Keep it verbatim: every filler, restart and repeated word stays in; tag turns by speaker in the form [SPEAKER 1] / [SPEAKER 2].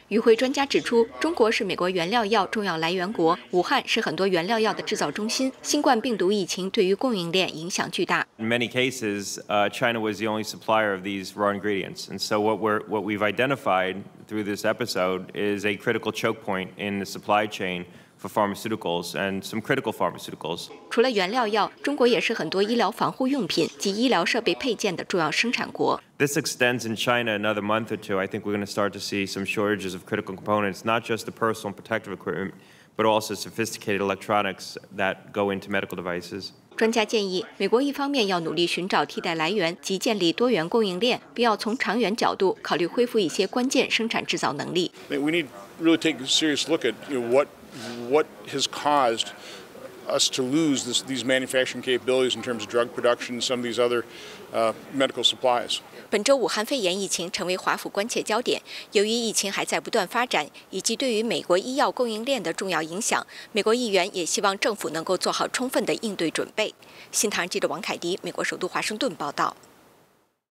[SPEAKER 1] 与会专家指出，中国是美国原料药重要来源国，武汉是很多原料药的制造中心。新冠病毒疫情对于供应链影响巨大。
[SPEAKER 2] In many cases, uh, China was the only supplier of these raw ingredients, and so what we're what we've identified through this episode is a critical choke point in the supply chain for pharmaceuticals and some critical pharmaceuticals.
[SPEAKER 1] 除了原料药，中国也是很多医疗防护用品及医疗设备配件的重要生产国。
[SPEAKER 2] This extends in China another month or two. I think we're going to start to see some shortages of critical components, not just the personal protective equipment, but also sophisticated electronics that go into medical devices.
[SPEAKER 1] 专家建议，美国一方面要努力寻找替代来源及建立多元供应链，并要从长远角度考虑恢复一些关键生产制造能力。
[SPEAKER 3] We need really take a serious look at you know, what what has caused us to lose this, these manufacturing capabilities in terms of drug production and some of these other uh, medical supplies.
[SPEAKER 1] 本周武汉肺炎疫情成为华府关切焦点。由于疫情还在不断发展，以及对于美国医药供应链的重要影响，美国议员也希望政府能够做好充分的应对准备。新唐人记者王凯迪，美国首都华盛顿报道。